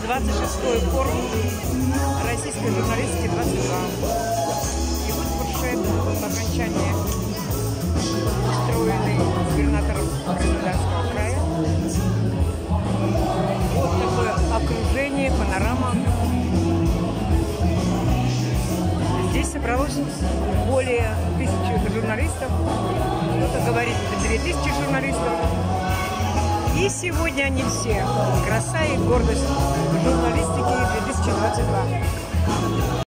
26-й форум российской журналистики 22. И вот фуршет по окончании устроенный губернатором Краснодарского края. Вот такое окружение, панорама. Здесь собралось более 1000 журналистов. Кто-то говорит, это 2000 журналистов. И сегодня они все краса и гордость журналистики 2022.